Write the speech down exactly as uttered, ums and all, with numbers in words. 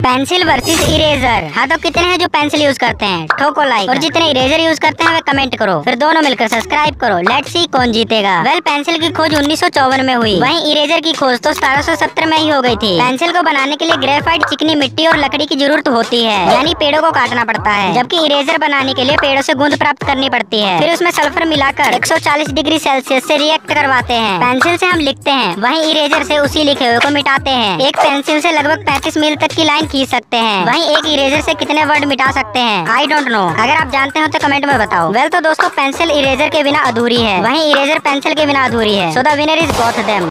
Pencil versus eraser. हाँ तो कितने हैं जो पेंसिल यूज करते हैं, ठोको लाइक, और जितने इरेजर यूज करते हैं वे कमेंट करो, फिर दोनों मिलकर सब्सक्राइब करो। लेट्स सी कौन जीतेगा। वेल पेंसिल की खोज उन्नीस सौ चौवन में हुई, वहीं इरेजर की खोज तो सत्रह सौ सत्तर में ही हो गई थी। पेंसिल को बनाने के लिए ग्रेफाइट, चिकनी मिट्टी और लकड़ी की जरूरत होती है, यानी पेड़ों को काटना पड़ता है। जबकि इरेजर बनाने के लिए पेड़ों से गूंद प्राप्त करनी पड़ती है, फिर उसमें सल्फर मिलाकर एक सौ चालीस डिग्री सेल्सियस से रिएक्ट करवाते हैं। पेंसिल से हम लिखते हैं, वहीं इरेजर से उसी लिखे हुए को मिटाते हैं। एक पेंसिल से लगभग पैंतीस मील तक की लाइन खींच सकते हैं, वहीं एक इरेजर से कितने वर्ड मिटा सकते हैं आई डोंट नो। अगर आप जानते हो तो कमेंट में बताओ। वेल तो दोस्तों पेंसिल इरेजर के बिना अधूरी है, वहीं इरेजर पेंसिल के बिना अधूरी है। So the winner is both them.